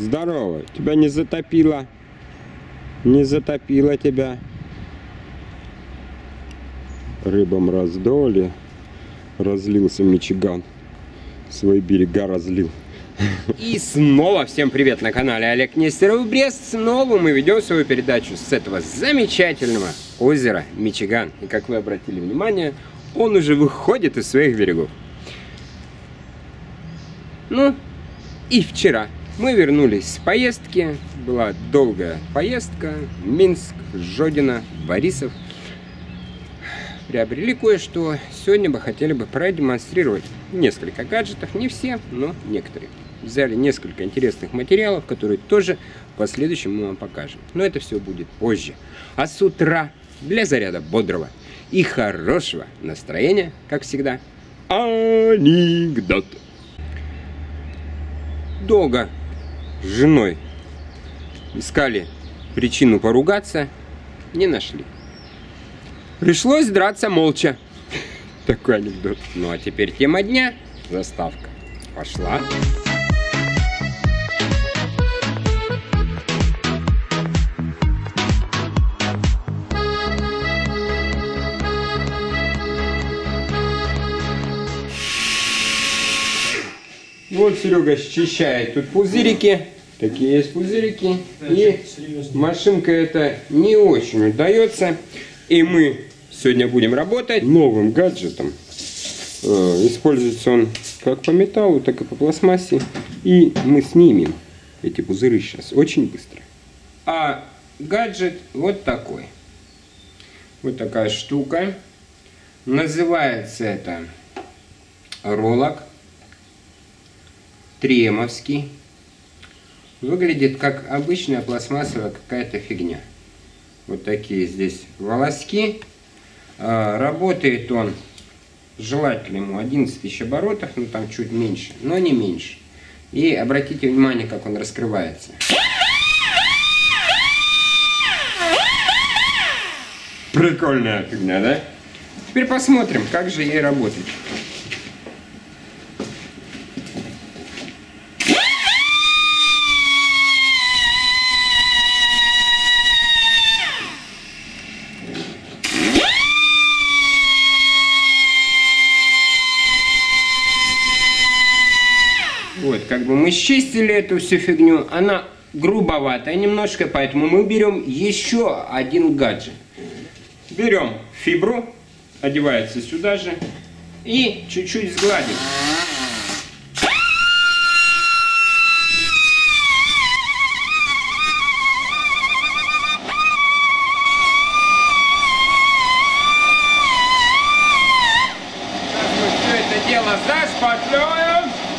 Здорово. Тебя не затопило? Не затопило тебя? Рыбам раздоли. Разлился Мичиган. Свои берега разлил. И снова всем привет на канале Олег Нестеров Брест. Снова мы ведем свою передачу с этого замечательного озера Мичиган. И как вы обратили внимание, он уже выходит из своих берегов. Ну, и вчера мы вернулись с поездки. Была долгая поездка. Минск, Жодино, Борисов. Приобрели кое-что. Сегодня бы хотели бы продемонстрировать несколько гаджетов. Не все, но некоторые. Взяли несколько интересных материалов, которые тоже в последующем мы вам покажем. Но это все будет позже. А с утра для заряда бодрого и хорошего настроения, как всегда, анекдот. Долго с женой искали причину поругаться, не нашли. Пришлось драться молча. Такой анекдот. Ну а теперь тема дня. Заставка. Пошла. Вот Серега счищает тут пузырики. Такие есть пузырики. И машинка эта не очень удается. И мы сегодня будем работать новым гаджетом. Используется он как по металлу, так и по пластмассе. И мы снимем эти пузыры сейчас очень быстро. А гаджет вот такой. Вот такая штука. Называется это роллок. Тремовский. Выглядит как обычная пластмассовая какая-то фигня. Вот такие здесь волоски. Работает он, желательно ему 11 тысяч оборотов, ну там чуть меньше, но не меньше. И обратите внимание, как он раскрывается. Прикольная фигня, да? Теперь посмотрим, как же ей работать. Вот, как бы мы счистили эту всю фигню, она грубоватая немножко, поэтому мы берем еще один гаджет. Берем фибру, одевается сюда же, и чуть-чуть сгладим. Сейчас мы все это дело зашпатлюем.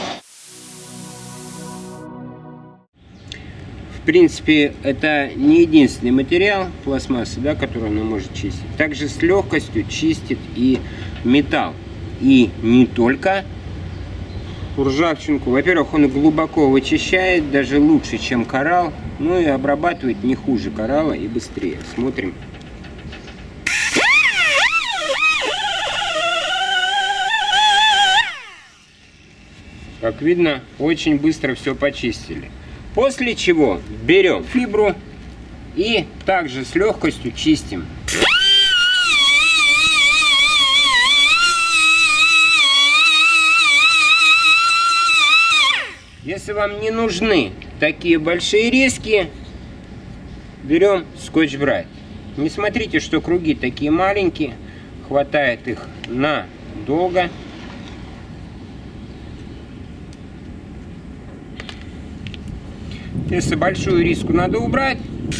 В принципе, это не единственный материал пластмассы, да, который она может чистить. Также с легкостью чистит и металл. И не только ржавчинку. Во-первых, он глубоко вычищает, даже лучше, чем коралл. Ну и обрабатывает не хуже коралла и быстрее. Смотрим. Как видно, очень быстро все почистили. После чего берем фибру и также с легкостью чистим. Если вам не нужны такие большие резки, берем скотч-брайт. Не смотрите, что круги такие маленькие, хватает их надолго. Если большую риску надо убрать,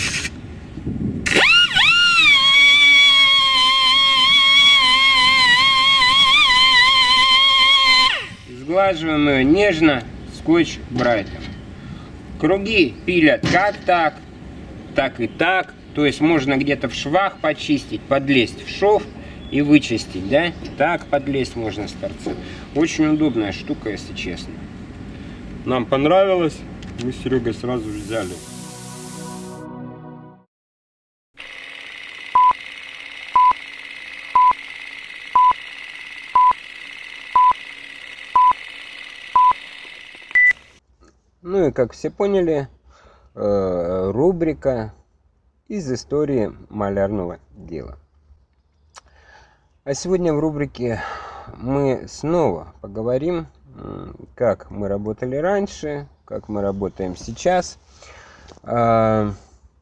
сглаживаем ее нежно скотч-брайтом. Круги пилят как так, так и так. То есть можно где-то в швах почистить, подлезть в шов и вычистить, да? Так подлезть можно с торца. Очень удобная штука, если честно. Нам понравилось. Мы с Серегой сразу взяли. Ну и как все поняли, рубрика из истории малярного дела. А сегодня в рубрике мы снова поговорим, как мы работали раньше, как мы работаем сейчас. То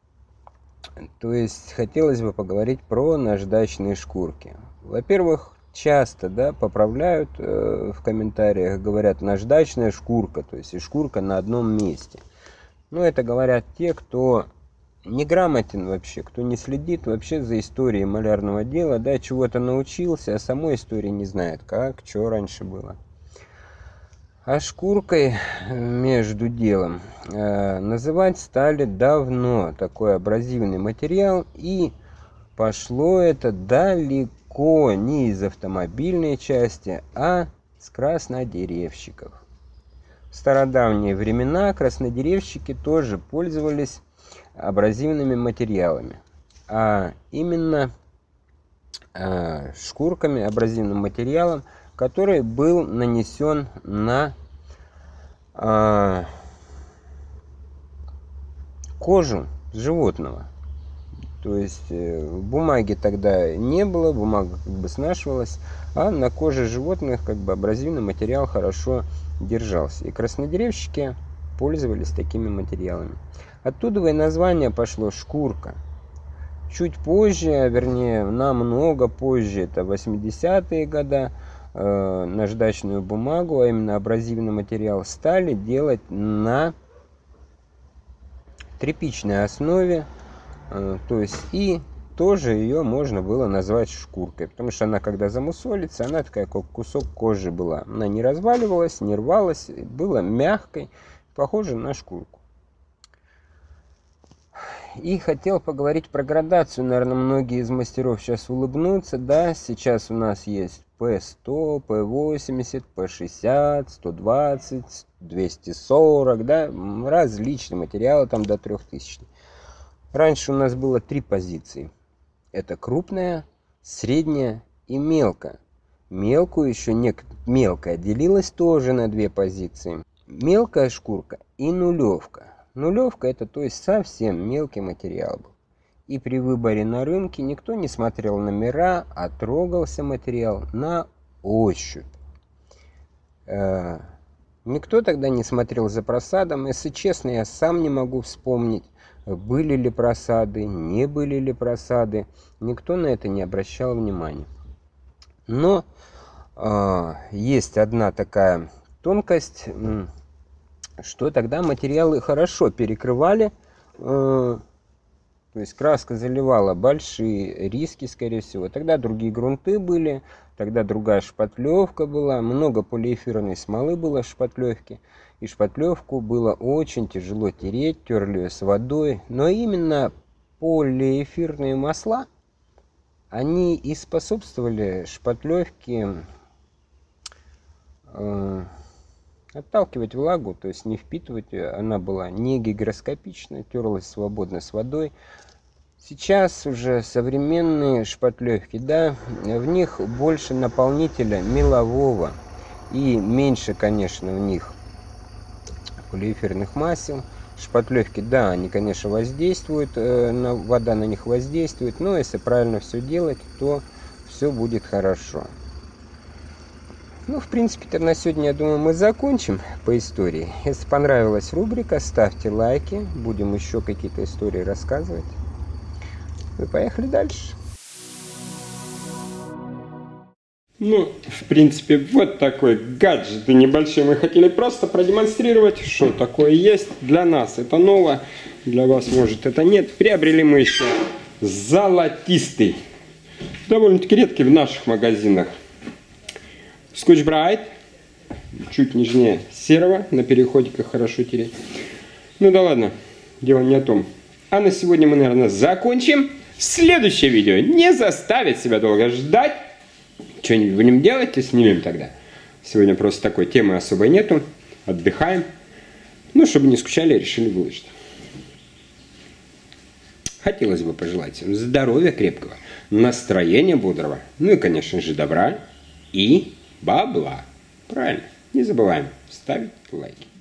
есть хотелось бы поговорить про наждачные шкурки. Во-первых, часто поправляют в комментариях, говорят наждачная шкурка, то есть и шкурка на одном месте. Но это говорят те, кто неграмотен вообще, кто не следит вообще за историей малярного дела, чего-то научился, а самой истории не знает, как, что раньше было. А шкуркой между делом называть стали давно такой абразивный материал, и пошло это далеко не из автомобильной части, а с краснодеревщиков. В стародавние времена краснодеревщики тоже пользовались абразивными материалами, а именно шкурками, абразивным материалом, который был нанесен на кожу животного. То есть бумаги тогда не было, бумага снашивалась, а на коже животных абразивный материал хорошо держался. И краснодеревщики пользовались такими материалами. Оттуда и название пошло шкурка. Чуть позже, вернее намного позже, это 80-е годы, наждачную бумагу, а именно абразивный материал, стали делать на тряпичной основе. То есть и тоже ее можно было назвать шкуркой, потому что она, когда замусолится, она такая, как кусок кожи была. Она не разваливалась, не рвалась, была мягкой, похожа на шкурку. И хотел поговорить про градацию. Наверное, многие из мастеров сейчас улыбнутся. Сейчас у нас есть P100, P80, P60, 120, 240, различные материалы, там до 3000. Раньше у нас было 3 позиции. Это крупная, средняя и мелкая. Мелкую еще мелкая делилась тоже на 2 позиции. Мелкая шкурка и нулевка. Нулевка это, то есть, совсем мелкий материал был. И при выборе на рынке никто не смотрел номера, а трогался материал на ощупь. Никто тогда не смотрел за просадом. Если честно, я сам не могу вспомнить, были ли просады, не были ли просады. Никто на это не обращал внимания. Но есть одна такая тонкость, что тогда материалы хорошо перекрывали, то есть краска заливала большие риски, скорее всего. Тогда другие грунты были, тогда другая шпатлевка была, много полиэфирной смолы было в шпатлевке, и шпатлевку было очень тяжело тереть, терли ее с водой. Но именно полиэфирные масла, они и способствовали шпатлевке отталкивать влагу, то есть не впитывать ее. Она была не гигроскопична, терлась свободно с водой. Сейчас уже современные шпатлевки, в них больше наполнителя мелового и меньше, конечно, в них полиэфирных масел. Шпатлевки, они, конечно, воздействуют, вода на них воздействует, но если правильно все делать, то все будет хорошо. В принципе-то на сегодня, я думаю, мы закончим по истории. Если понравилась рубрика, ставьте лайки. Будем еще какие-то истории рассказывать. И поехали дальше. В принципе, вот такой гаджет небольшой мы хотели просто продемонстрировать, что такое есть. Для нас это ново, для вас, может, это нет. Приобрели мы еще золотистый, довольно-таки редкий в наших магазинах, Scotch-Brite, чуть нежнее серого, на переходиках хорошо тереть. Ладно, дело не о том. А на сегодня мы, наверное, закончим. Следующее видео не заставит себя долго ждать. Что-нибудь будем делать и снимем тогда. Сегодня просто такой темы особой нету. Отдыхаем. Чтобы не скучали, решили выложить. Хотелось бы пожелать всем здоровья крепкого, настроения бодрого, и, конечно же, добра и бабла. Правильно. Не забываем ставить лайки.